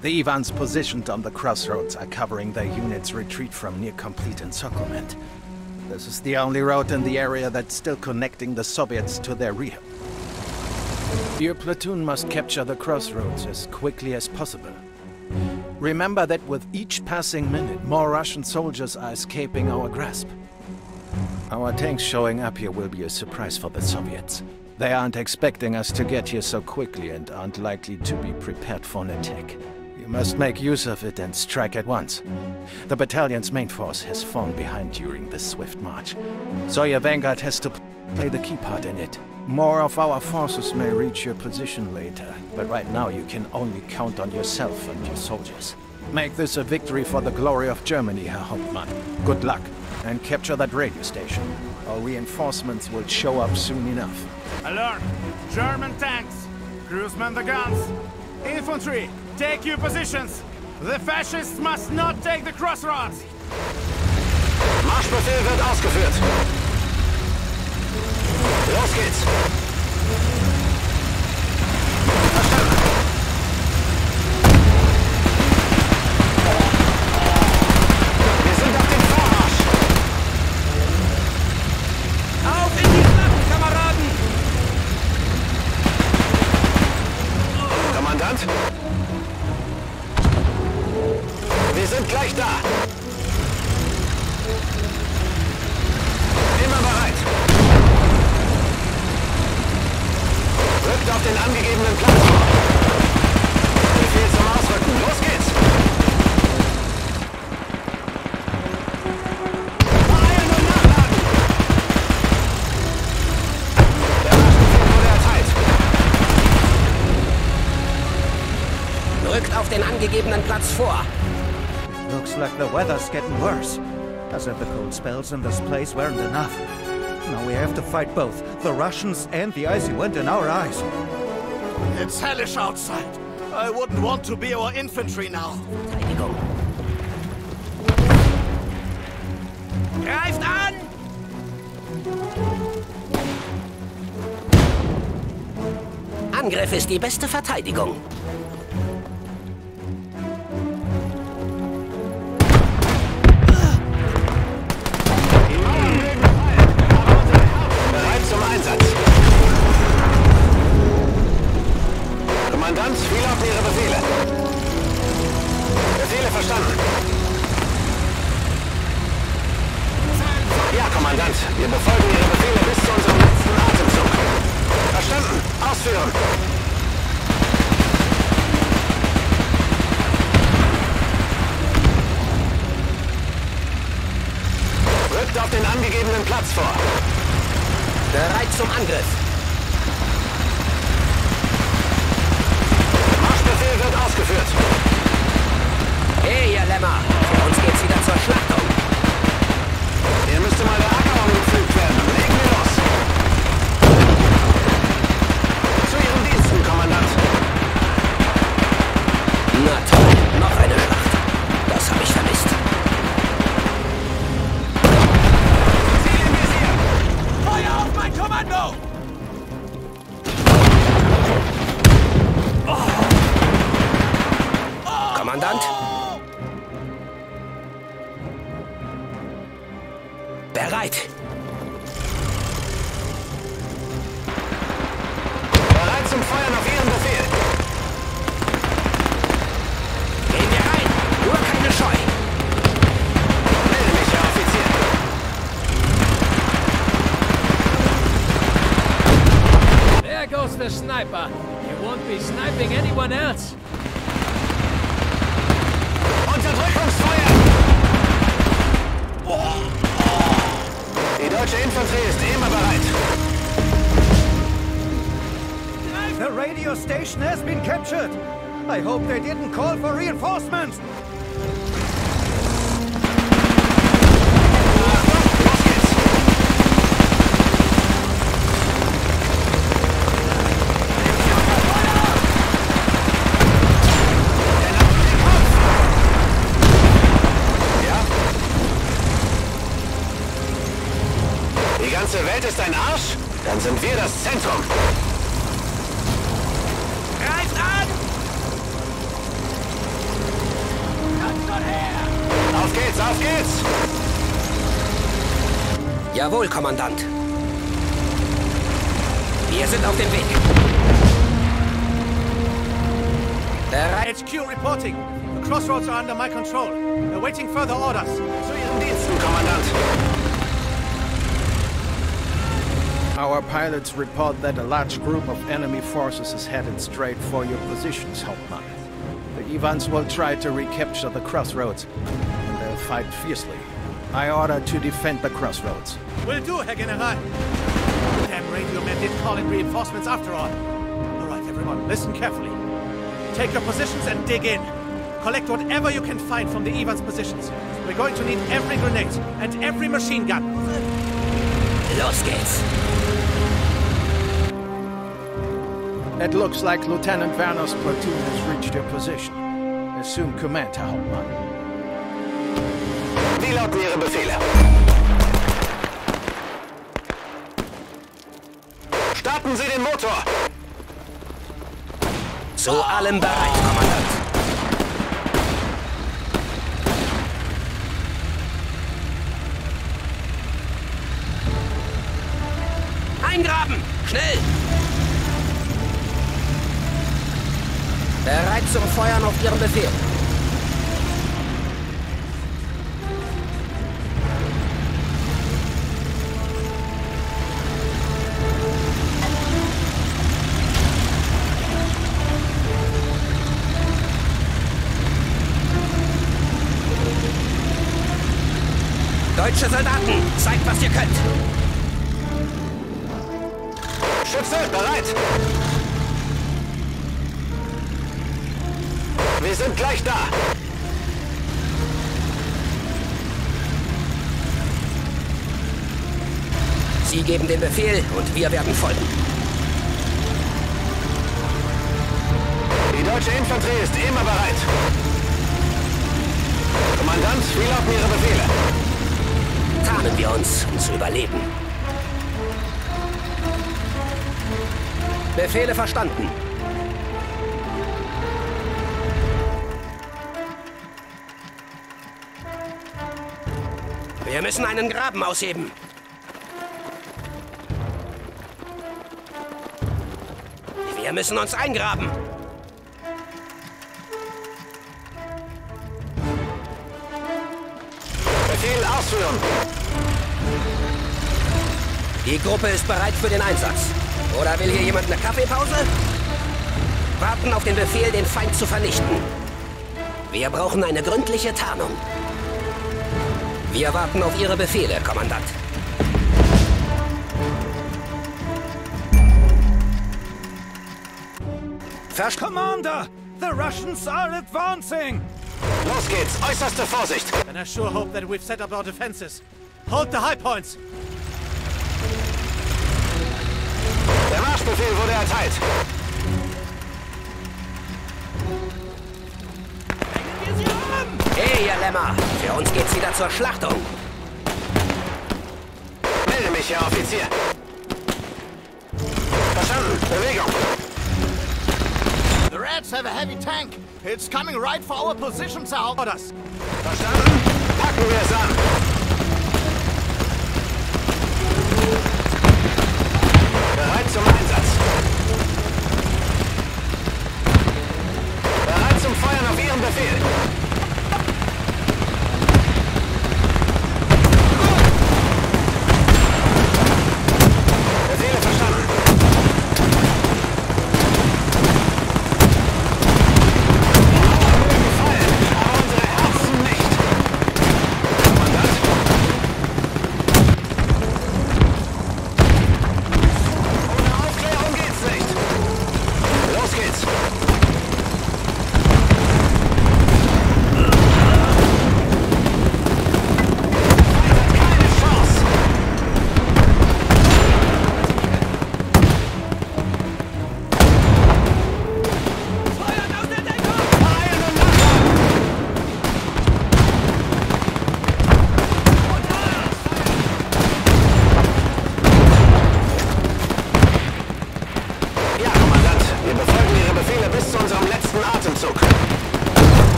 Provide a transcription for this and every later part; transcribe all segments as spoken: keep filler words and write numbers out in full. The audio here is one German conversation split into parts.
The Ivans positioned on the crossroads are covering their unit's retreat from near-complete encirclement. This is the only road in the area that's still connecting the Soviets to their rear. Your platoon must capture the crossroads as quickly as possible. Remember that with each passing minute, more Russian soldiers are escaping our grasp. Our tanks showing up here will be a surprise for the Soviets. They aren't expecting us to get here so quickly and aren't likely to be prepared for an attack. You must make use of it and strike at once. The battalion's main force has fallen behind during this swift march, so your vanguard has to play the key part in it. More of our forces may reach your position later, but right now you can only count on yourself and your soldiers. Make this a victory for the glory of Germany, Herr Hauptmann. Good luck, and capture that radio station. Our reinforcements will show up soon enough. Alert! German tanks! Cruisemen the guns! Infantry, take your positions! The fascists must not take the crossroads! Marschbefehl wird ausgeführt! Los geht's! Verstanden! Wir sind auf dem Vormarsch! Auf in die Schlacht, Kameraden! Kommandant? Wir sind gleich da! Immer bereit! Rückt auf den angegebenen Platz vor! Befehl zum Ausrücken! Los geht's! Beeilen und nachladen! Der Marschbefehl wurde erteilt! Rückt auf den angegebenen Platz vor! Looks like the weather's getting worse. As if the cold spells in this place weren't enough. Now we have to fight both the Russians and the icy wind in our eyes. It's hellish outside. I wouldn't want to be our infantry now. Verteidigung. Greift an! Angriff ist die beste Verteidigung. Kommandant, wie lauten Ihre Befehle? Befehle verstanden. Ja, Kommandant. Wir befolgen Ihre Befehle bis zu unserem letzten Atemzug. Verstanden. Ausführen. Rückt auf den angegebenen Platz vor. Bereit zum Angriff. Marschbefehl wird ausgeführt. Hey, ihr Lämmer! Für uns geht's wieder zur Schlachtung. Hier müsste mal der Acker umgepflügt werden. Legen wir los. Zu Ihren Diensten, Kommandant. Na toll, noch eine Schlacht. Das habe ich vermisst. Ziel im Visier! Feuer auf mein Kommando! Kommandant? Bereit! Bereit zum Feuern auf Ihren Befehl. Gehen wir rein! Nur keine Scheu! Melde mich, Herr Offizier. There goes the sniper. You won't be sniping anyone else. Unterdrückungsfeuer! Die deutsche Infanterie ist immer bereit. The radio station has been captured. I hope they didn't call for reinforcements. Los geht's! Ja? Die ganze Welt ist ein Arsch? Dann sind wir das Zentrum. Greift an! geht's, auf geht's! Jawohl, Kommandant. Wir sind auf dem Weg. Bereit. H Q reporting. The crossroads are under my control. Awaiting further orders. Zu Ihren Diensten, Kommandant. Our pilots report that a large group of enemy forces is headed straight for your positions, Hauptmann. The Evans will try to recapture the crossroads, and they'll fight fiercely. I order to defend the crossroads. Will do, Herr General. Damn radio men did call in reinforcements after all. All right, everyone, listen carefully. Take your positions and dig in. Collect whatever you can find from the Evans positions. We're going to need every grenade and every machine gun. Los geht's. It looks like Lieutenant Werner's platoon has reached your position. Assume command, Herr Hauptmann. Wie lauten Ihre Befehle? Starten Sie den Motor! Zu allem bereit, Kommandant. Eingraben! Schnell! Bereit zum Feuern auf Ihren Befehl. Deutsche Soldaten, zeigt, was ihr könnt. Schütze, bereit! Wir sind gleich da! Sie geben den Befehl und wir werden folgen. Die deutsche Infanterie ist immer bereit. Kommandant, wie lauten Ihre Befehle? Tarnen wir uns, um zu überleben. Befehle verstanden. Wir müssen einen Graben ausheben. Wir müssen uns eingraben. Befehl ausführen. Die Gruppe ist bereit für den Einsatz. Oder will hier jemand eine Kaffeepause? Warten auf den Befehl, den Feind zu vernichten. Wir brauchen eine gründliche Tarnung. Wir warten auf Ihre Befehle, Kommandant. Versch- Commander! The Russians are advancing! Los geht's, äußerste Vorsicht! And I sure hope that we've set up our defenses. Hold the high points. Der Marschbefehl wurde erteilt. Hey, ihr Lämmer! Für uns geht's wieder zur Schlachtung. Melde mich, Herr Offizier. Verstanden, Bewegung. The Reds have a heavy tank. It's coming right for our positions, Herr Orders. Verstanden? Packen wir es an. Bereit zum Einsatz. Bereit zum Feuern auf Ihren Befehl. Befehle verstanden. Die Mauern mögen fallen, aber unsere Herzen nicht. Kommandant?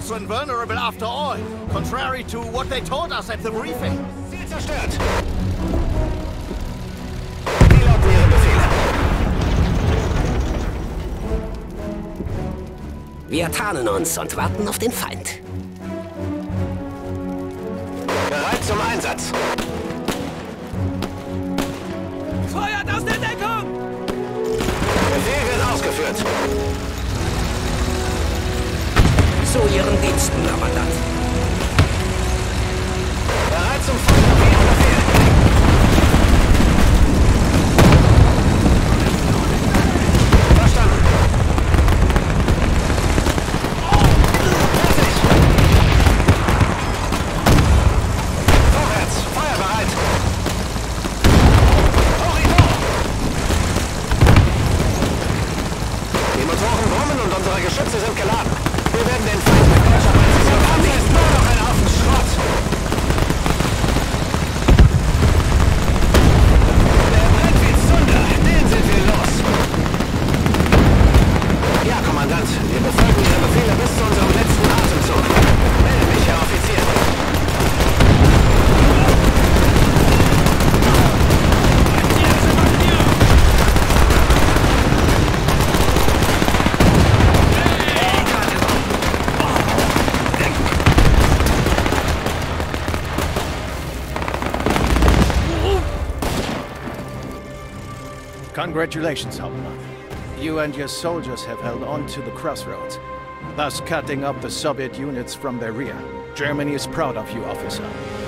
so invulnerable after all, contrary to what they told us at the briefing. Ziel zerstört. Piloten ihre Befehle. Wir tarnen uns und warten auf den Feind. Bereit zum Einsatz. Feuert aus der Deckung! Befehl wird ausgeführt. Zu Ihren Diensten, Kommandant. Bereit zum Feuer auf Ihren Befehl. Verstanden. Fertig. Vorwärts. Feuer bereit. Horridor. Die Motoren brummen und unsere Geschütze sind geladen. Wir werden den Feind mit deutscher Präzision vernichten. Nur noch ein Haufen Schrott. Der brennt wie Zunder. Den sind wir los. Ja, Kommandant. Wir befolgen Ihre Befehle bis zu unserem letzten Atemzug. Melde mich, Herr Offizier. Congratulations, Hauptmann. You and your soldiers have held on to the crossroads, thus cutting up the Soviet units from their rear. Germany is proud of you, officer.